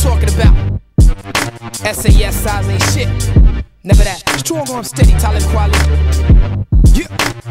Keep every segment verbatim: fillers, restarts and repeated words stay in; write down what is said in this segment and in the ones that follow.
talking about. S A S size ain't shit. Never that. Strong arm steady, Talib Kweli. Yeah.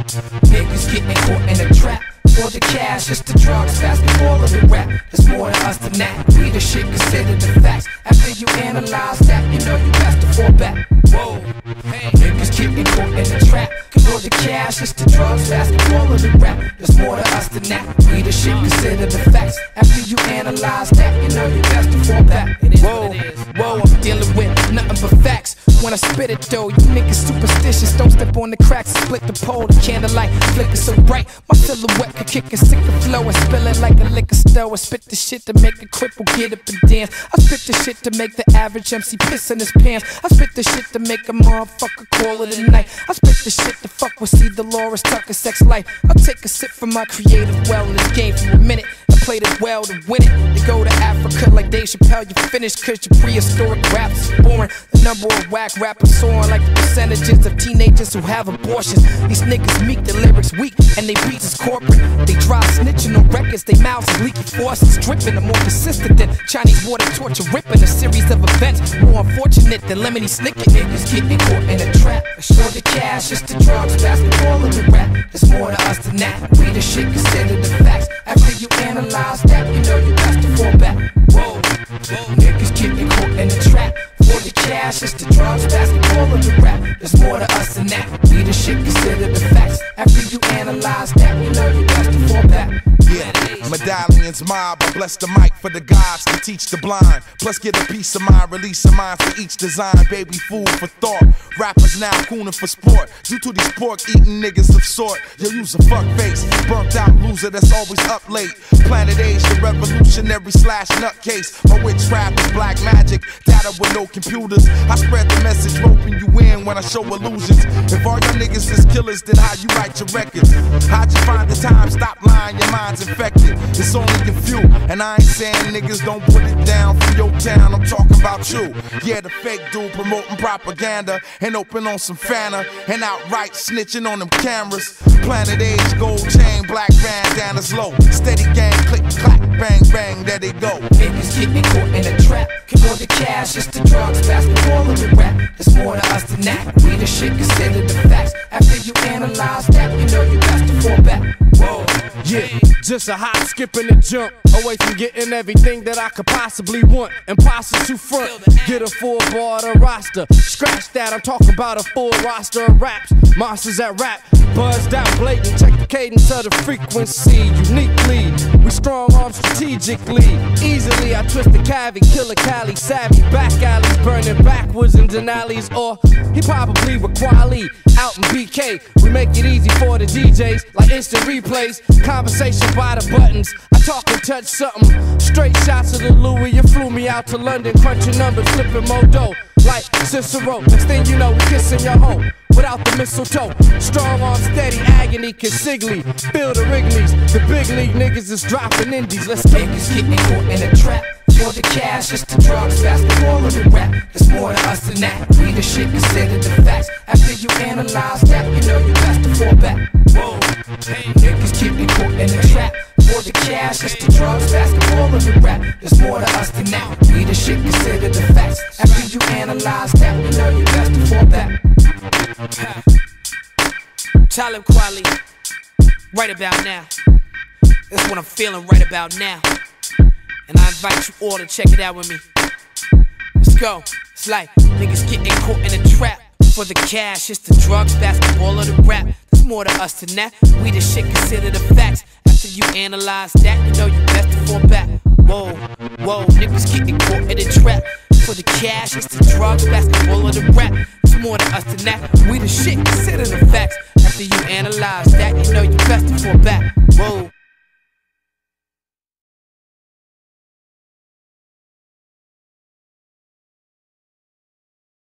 Niggas getting caught in a trap. For the cash, it's the drugs, basketball, or the rap. There's more to us than that. We the shit, consider the facts. After you analyze that, you know you best to fall back. Whoa, hey. Niggas getting caught in a trap. For the cash, it's the drugs, basketball, or the rap. There's more to us than that. We the shit, consider the facts. After you analyze that, you know you best to fall back. It is whoa, what it is. Whoa, I'm dealing with nothing but facts. When I spit it though, you niggas superstitious. Don't step on the cracks, split the pole. The candlelight flicker so bright, my silhouette could kick a sick flow and spill it like a liquor store. I spit the shit to make a cripple get up and dance. I spit the shit to make the average M C piss in his pants. I spit the shit to make a motherfucker call it a night. I spit the shit to fuck with C. Dolores Tucker sex life. I'll take a sip from my creative well in this game for a minute. I played it well to win it. To go to Africa like Dave Chappelle, you finish cause your prehistoric rap is boring. The number of whack rappers soaring like the percentages of teenagers who have abortions. These niggas meek, their lyrics weak, and they beats is corporate. They dry snitching on records, they mouths is leaky forces dripping. I'm more consistent than Chinese water torture ripping. A series of events more unfortunate than lemony snicking. Niggas getting caught in a trap. Assure the cash, it's the drugs, basketball, and the rap. There's more to us than that. We the shit, consider the facts. After you analyze that, you know you best to fall back. Whoa, whoa. Niggas getting caught in a trap. For the cash, it's the drugs, basketball, and the rap. There's more to us than that. We the shit, consider the facts. After you analyze that, you know you best to fall back. Yeah, medallions mob, I bless the mic for the gods to teach the blind. Plus get a peace of mind, release a mind for each design. Baby food for thought, rappers now cooning for sport. Due to these pork eating niggas of sort. Yo, use a fuck face, burnt out loser that's always up late. Planet Age, the revolutionary slash nutcase. My witchcraft is black magic, data with no computers. I spread the message, roping you in when I show illusions. If all your niggas is killers, then how you write your records? How'd you find the time? Stop lying, your mind's infected. It's only a few, and I ain't saying niggas don't put it down from your town. I'm talking about you. Yeah, the fake dude promoting propaganda and open on some Fanta and outright snitching on them cameras. Planet Age, gold chain, black bandanas low. Steady gang, click, clack, bang, bang, there they go. Niggas getting caught in a trap. For the cash, it's the drugs, basketball, and the rap. There's more to us than that. We the shit, consider the facts. After you analyze that, you know you best to fall back. Whoa, yeah, just a hop, skip, and a jump away from getting everything that I could possibly want. Impossible to front, get a full border roster. Scratch that, I'm talking about a full roster of raps. Monsters that rap, buzzed out blatant. Check the cadence of the frequency uniquely. We strong arm strategically. Easily, I twist the cavi, kill a Cali, savvy. Back alleys, burning backwards in Denali's. Or he probably with Kweli out in B K. We make it easy for the D Js, like instant replays. Conversation by the buttons. I talk and touch something. Straight shots of the Louis. You flew me out to London, crunching numbers, flipping more dough. Like Cicero, next thing you know, we kissing your hoe without the mistletoe. Strong arm, steady, agony, consigli. Feel the Wrigleys, the big league niggas is dropping indies. Let's take niggas getting caught in a trap. For the cash, it's the drugs, basketball, and the rap. There's more to us than that. We the shit, consider the facts. After you analyze that, you know you best to fall back. Whoa, hey. Niggas getting caught in a trap. For the cash, it's the drugs, basketball, and the rap. There's more to us than that. We the shit, consider the facts. After you analyze that, you know you best to fall back. Talib Kweli, right about now. That's what I'm feeling right about now. And I invite you all to check it out with me. Let's go. It's like niggas getting caught in a trap. For the cash, it's the drugs, basketball, or the rap. There's more to us than that. We the shit, consider the facts. After you analyze that, you know you best to fall back. Whoa, whoa, niggas getting caught in a trap. For the cash, it's the drugs, basketball, or the rap. There's more to us than that. We the shit, consider the facts. After you analyze that, you know you best to fall back. Whoa.